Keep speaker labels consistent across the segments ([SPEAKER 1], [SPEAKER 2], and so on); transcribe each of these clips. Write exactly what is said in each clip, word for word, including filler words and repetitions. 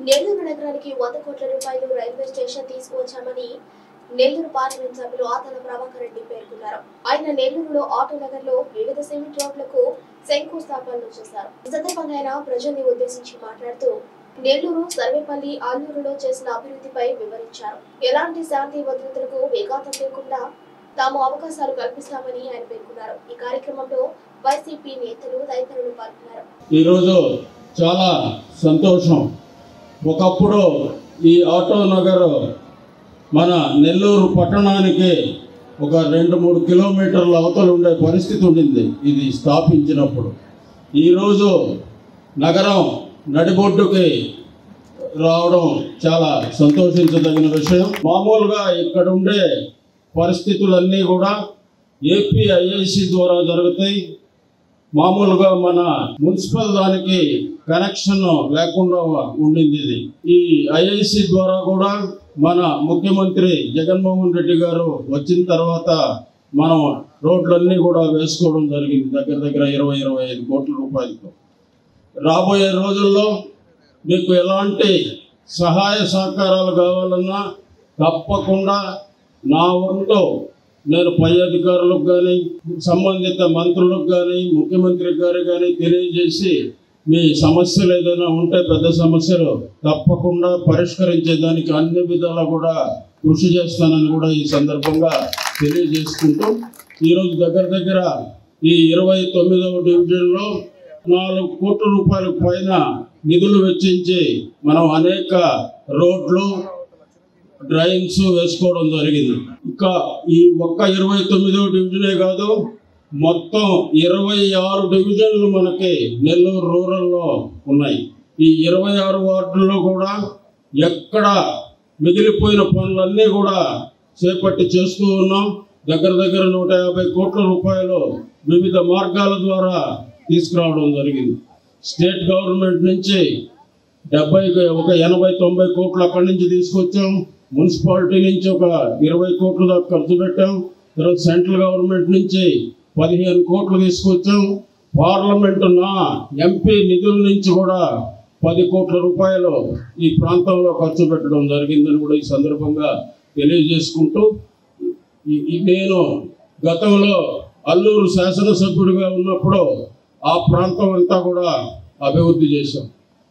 [SPEAKER 1] నెల్లూరు నగరానికి వంద కోట్ల రూపాయలు రైల్వే స్టేషన్ తీసుకువచ్చామని నెల్లూరు పార్లమెంట్ సభ్యులు ఆతల ప్రభాకర్ రెడ్డి పేర్కొన్నారు. ఆయన నెల్లూరులో ఆటో నగర్ లో వివిధ సిమెంట్ రోడ్లకు శంకుస్థాపనలు చేశారు. ఈ సందర్భంగా ఆయన ప్రజల్ని ఉద్దేశించి మాట్లాడుతూ నెల్లూరు సర్వేపల్లి ఆలూరులో చేసిన అభివృద్ధిపై వివరించారు. ఎలాంటి శాంతి భద్రతలకు విఘాతం లేకుండా తాము అవకాశాలు కల్పిస్తామని ఆయన పేర్కొన్నారు. ఈ కార్యక్రమంలో వైసీపీ నేతలు తదితరులు పాల్గొన్నారు.
[SPEAKER 2] ఈ రోజు చాలా సంతోషం. ఒకప్పుడు ఈ ఆటో నగర్ మన నెల్లూరు పట్టణానికి ఒక రెండు మూడు కిలోమీటర్ల అవతల ఉండే పరిస్థితి ఉండింది ఇది స్థాపించినప్పుడు. ఈరోజు నగరం నడిబొడ్డుకి రావడం చాలా సంతోషించదగిన విషయం. మామూలుగా ఇక్కడ ఉండే పరిస్థితులన్నీ కూడా ఏపీ ఐఐసి ద్వారా జరుగుతాయి. మామూలుగా మన మున్సిపల్ దానికి కనెక్షన్ లేకుండా ఉండింది ఇది. ఈ ఐఐసి ద్వారా కూడా మన ముఖ్యమంత్రి జగన్మోహన్ రెడ్డి గారు వచ్చిన తర్వాత మనం రోడ్లన్నీ కూడా వేసుకోవడం జరిగింది దగ్గర దగ్గర ఇరవై ఇరవై ఐదు కోట్ల రూపాయలతో. రాబోయే రోజుల్లో మీకు ఎలాంటి సహాయ సహకారాలు కావాలన్నా తప్పకుండా నా వంతు నేను పై అధికారులకు కానీ సంబంధిత మంత్రులకు కానీ ముఖ్యమంత్రి గారు కానీ తెలియజేసి మీ సమస్యలు ఏదైనా ఉంటే పెద్ద సమస్యలు తప్పకుండా పరిష్కరించేదానికి అన్ని విధాలా కూడా కృషి చేస్తానని కూడా ఈ సందర్భంగా తెలియజేసుకుంటూ ఈరోజు దగ్గర దగ్గర ఈ ఇరవై తొమ్మిదవ డివిజన్లో నాలుగు కోట్ల రూపాయలకు పైన నిధులు వెచ్చించి మనం అనేక రోడ్లు డ్రైన్స్ వేసుకోవడం జరిగింది. ఇంకా ఈ ఒక్క ఇరవై తొమ్మిదవ డివిజనే కాదు, మొత్తం ఇరవై ఆరు డివిజన్లు మనకి నెల్లూరు రూరల్లో ఉన్నాయి. ఈ ఇరవై ఆరు వార్డుల్లో కూడా ఎక్కడ మిగిలిపోయిన పనులన్నీ కూడా చేపట్టి చేస్తూ ఉన్నాం. దగ్గర దగ్గర నూట యాభై కోట్ల రూపాయలు వివిధ మార్గాల ద్వారా తీసుకురావడం జరిగింది. స్టేట్ గవర్నమెంట్ నుంచి డెబ్బై ఒక ఎనభై తొంభై కోట్లు అక్కడి నుంచి తీసుకొచ్చాం. మున్సిపాలిటీ నుంచి ఒక ఇరవై కోట్ల దాకా ఖర్చు పెట్టాం. తర్వాత సెంట్రల్ గవర్నమెంట్ నుంచి పదిహేను కోట్లు తీసుకొచ్చాం. పార్లమెంటు నా ఎంపీ నిధుల నుంచి కూడా పది కోట్ల రూపాయలు ఈ ప్రాంతంలో ఖర్చు పెట్టడం జరిగిందని కూడా ఈ సందర్భంగా తెలియజేసుకుంటూ నేను గతంలో అల్లూరు శాసనసభ్యుడిగా ఉన్నప్పుడు ఆ ప్రాంతం అంతా కూడా అభివృద్ధి చేశాం.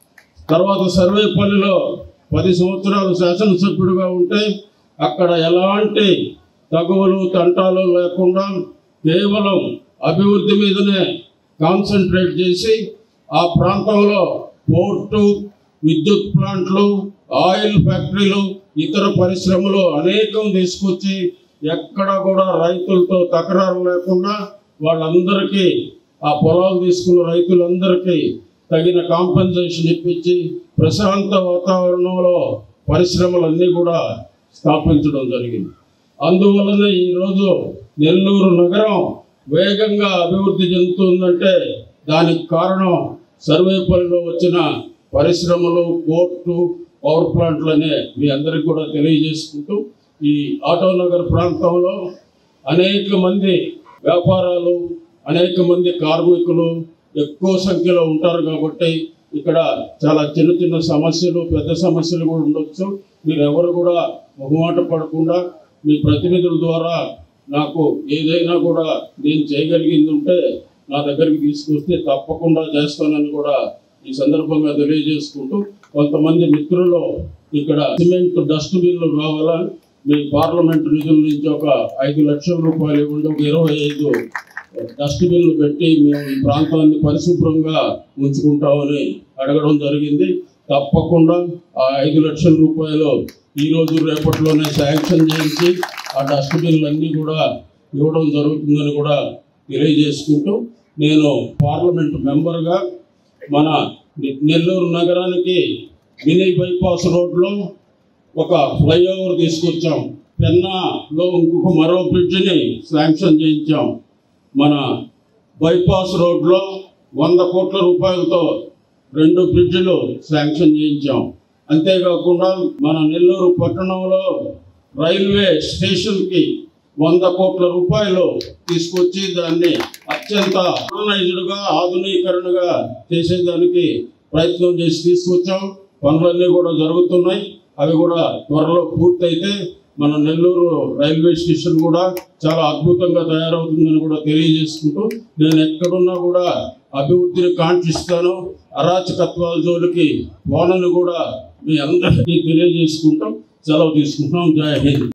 [SPEAKER 2] తర్వాత సర్వేపల్లిలో పది సంవత్సరాలు శాసనసభ్యుడిగా ఉంటే అక్కడ ఎలాంటి తగువలు తంటాలు లేకుండా కేవలం అభివృద్ధి మీదనే కాన్సన్ట్రేట్ చేసి ఆ ప్రాంతంలో పోర్టు, విద్యుత్ ప్లాంట్లు, ఆయిల్ ఫ్యాక్టరీలు, ఇతర పరిశ్రమలు అనేకం తీసుకొచ్చి ఎక్కడ కూడా రైతులతో తకరారు లేకుండా వాళ్ళందరికీ ఆ పొలాలు తీసుకున్న రైతులందరికీ తగిన కాంపెన్సేషన్ ఇప్పించి ప్రశాంత వాతావరణంలో పరిశ్రమలన్నీ కూడా స్థాపించడం జరిగింది. అందువలన ఈరోజు నెల్లూరు నగరం వేగంగా అభివృద్ధి చెందుతుందంటే దానికి కారణం సర్వేపల్లిలో వచ్చిన పరిశ్రమలు, పోర్టు, పవర్ ప్లాంట్లనే మీ అందరికీ కూడా తెలియజేసుకుంటూ ఈ ఆటో నగర్ ప్రాంతంలో అనేక మంది వ్యాపారాలు, అనేక మంది కార్మికులు ఎక్కువ సంఖ్యలో ఉంటారు కాబట్టి ఇక్కడ చాలా చిన్న చిన్న సమస్యలు, పెద్ద సమస్యలు కూడా ఉండొచ్చు. మీరు ఎవరు కూడా మొహమాట పడకుండా మీ ప్రతినిధుల ద్వారా నాకు ఏదైనా కూడా నేను చేయగలిగింది ఉంటే నా దగ్గరికి తీసుకొస్తే తప్పకుండా చేస్తానని కూడా ఈ సందర్భంగా తెలియజేసుకుంటూ కొంతమంది మిత్రులు ఇక్కడ సిమెంట్ డస్ట్బిన్లు కావాలా, మీ పార్లమెంటు నిధుల నుంచి ఒక ఐదు లక్షల రూపాయలు ఇవ్వండి, ఒక ఇరవై ఐదు డస్ట్బిన్లు పెట్టి మేము ఈ ప్రాంతాన్ని పరిశుభ్రంగా ఉంచుకుంటామని అడగడం జరిగింది. తప్పకుండా ఆ ఐదు లక్షల రూపాయలు ఈరోజు రేపట్లోనే శాంక్షన్ చేయించి ఆ డస్ట్బిన్లన్నీ కూడా ఇవ్వడం జరుగుతుందని కూడా తెలియజేసుకుంటూ నేను పార్లమెంటు మెంబర్గా మన నెల్లూరు నగరానికి మినీ బైపాస్ రోడ్లో ఒక ఫ్లైఓవర్ తీసుకొచ్చాం. పెన్నాలో ఇంకొక మరో బ్రిడ్జిని శాంక్షన్ చేయించాం. మన బైపాస్ రోడ్లో వంద కోట్ల రూపాయలతో రెండు బ్రిడ్జిలు శాంక్షన్ చేయించాం. అంతేకాకుండా మన నెల్లూరు పట్టణంలో రైల్వే స్టేషన్కి వంద కోట్ల రూపాయలు తీసుకొచ్చి దాన్ని అత్యంత ఆర్గనైజ్డ్గా ఆధునీకరణగా చేసేదానికి ప్రయత్నం చేసి తీసుకొచ్చాం. పనులన్నీ కూడా జరుగుతున్నాయి. అవి కూడా త్వరలో పూర్తయితే మన నెల్లూరు రైల్వే స్టేషన్ కూడా చాలా అద్భుతంగా తయారవుతుందని కూడా తెలియజేసుకుంటూ, నేను ఎక్కడున్నా కూడా అభివృద్ధిని కాంక్షిస్తాను. అరాచకత్వాల జోలికి పోనని కూడా మీ అందరికీ తెలియజేసుకుంటాం. సెలవు తీసుకుంటాం. జై హింద్.